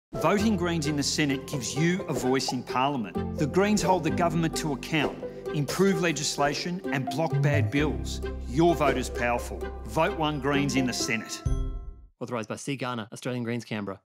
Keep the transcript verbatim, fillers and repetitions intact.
Voting Greens in the Senate gives you a voice in Parliament. The Greens hold the government to account, improve legislation and block bad bills. Your vote is powerful. Vote One Greens in the Senate. Authorised by C. Garner, Australian Greens, Canberra.